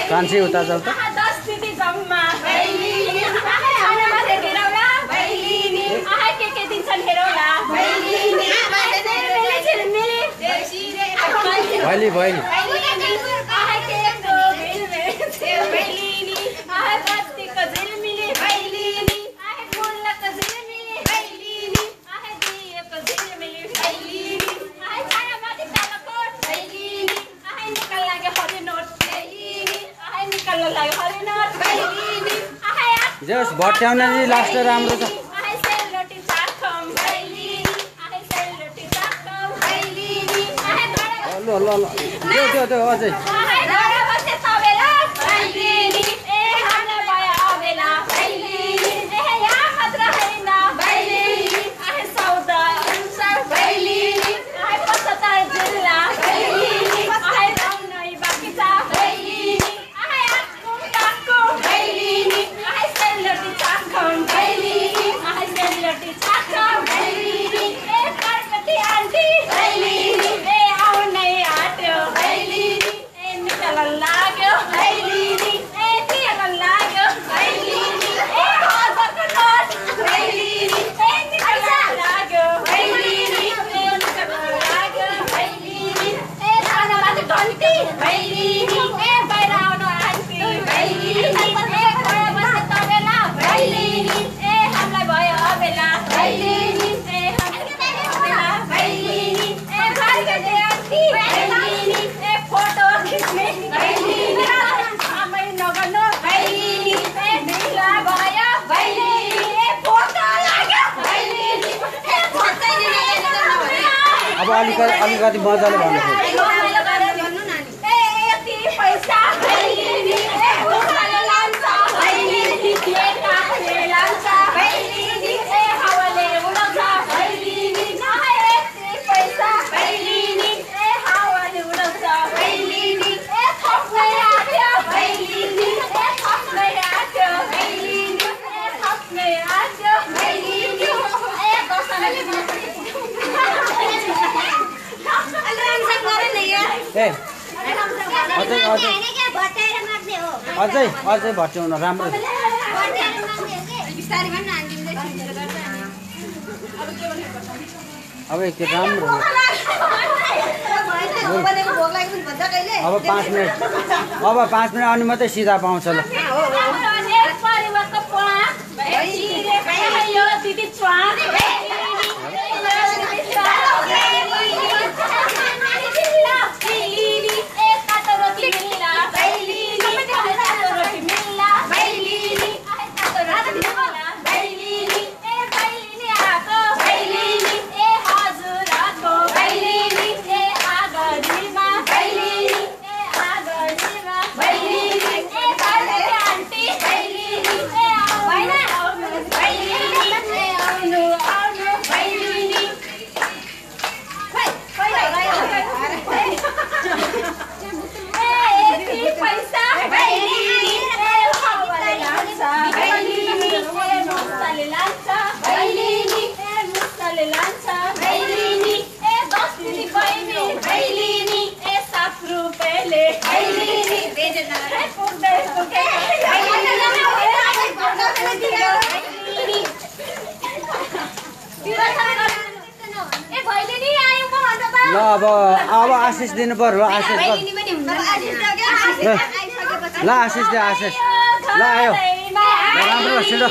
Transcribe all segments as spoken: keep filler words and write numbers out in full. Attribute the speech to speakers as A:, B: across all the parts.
A: फ्रान्सी उता जाऊ त
B: दस दिदी जम्मा भैलिनी आमा माथे गिराउला भैलिनी आहा के के दिन्छन् हेरौला भैलिनी मिले झिलमिली
A: भैली भैली
B: आहा के को मिलमे भैलिनी आहा बत्तीको झिलमिली भैलिनी आहा फुलको झिलमिली भैलिनी आहा दिएको झिलमिली भैलिनी आहा छाया माथि कालो कोट भैलिनी आहा निकल लाग्यो हरे नोट भैलिनी आहा निकल लाग्यो हरे नोट भैलिनी आहा
A: जस भट्याउने नि लास्ट राम्रो छ
B: आहा सेलरोटी चाखम भैलिनी आहा सेलरोटी चाखम भैलिनी आहा
A: ल ल ल त्यो त्यो त्यो अझै
B: आहा घर बसे तबेला भैलिनी ए हामीलाई भयो अबेला भैलिनी ए यहाँ मात्र हैन भैलिनी आहा सौदा अनुसार भैलिनी आहा पचहत्तर जिल्ला भैलिनी आहा रौनै बाँकी छ भैलिनी आहा आँकु टाकु भैलिनी आहा सेलरोटी चाखम भैलिनी आहा सेलरोटी चाखम भैलिनी ए पार्वती आन्टी भैलिनी ए आउनै आट्यो भैलिनी ए निकल लाग्यो भैलिनी ए निकल लाग्यो भैलिनी ए हजारको नोट भैलिनी ए निकल लाग्यो भैलिनी ए निकल लाग्यो भैलिनी ए खानामाथि घन्टी भैलिनी ए बाहिर आउनु आन्टी भैलिनी ए घर बसे तबेला भैलिनी ए हामीलाई भयो अबेला भैलिनी ए हामीलाई भयो अबेला भैलिनी ए भाइले आन्टी भैलिनी ए फोटो खिच्ने भैलिनी आमै नगर्नु भैलिनी ए ढिला भयो भैलिनी ए फोटो लाग्यो भैलिनी ए फोटो
A: अब अलिकति अलिकति मजाले भन्नु
B: ए यति पैसा भैलिनी ए उखाले लान्छ भैलिनी ए काठले लान्छ भैलिनी ए हावाले उडाउँछ भैलिनी नहे यति पैसा भैलिनी ए हावाले उडाउँछ भैलिनी ए थप्नै आट्यो भैलिनी ए थप्नै आट्यो भैलिनी ए थप्नै आट्यो भैलिनी ए कसैले
A: ए अझै अझै अझै अझै भट्याउन राम्रो अब के राम्रो हो। अब पाँच मिनट अब पाँच मिनट अनि मात्रै सिधा पाउँछ ल ल अब अब आशिष दिनु पर्यो आशिष ल आशिष दे आशिष ल आयो राम्रो छिटो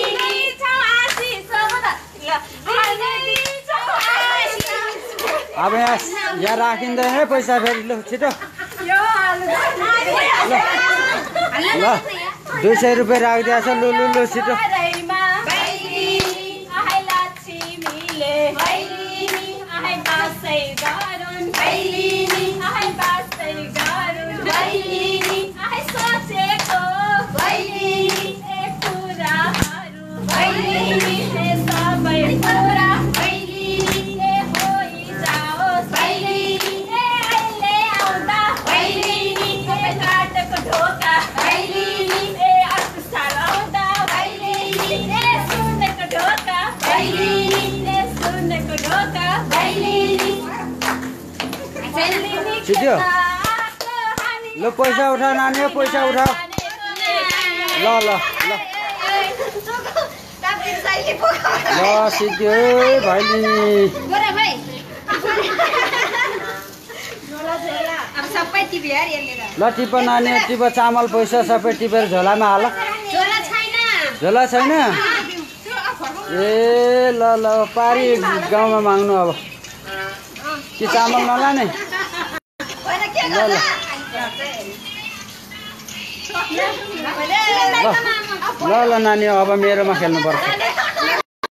A: अब यहाँ यहाँ राखिँदैन है पैसा फेरि लु छिटो ल दुई सय रुपियाँ राखिदिएको छ लु लु लु छिटो छिटो लो पैसा उठा नानी पैसा उठा ल ल ल ल सिद्धियो है भैलेनी ल टिप नानी टिप चामल पैसा सबै टिपेर झोलामा हाल झोला छैन ए ल ल पारी गाउँमा माग्नु अब कि चामल नलाने ल ल ल ल नानी अब मेरोमा खेल्नु पर्छ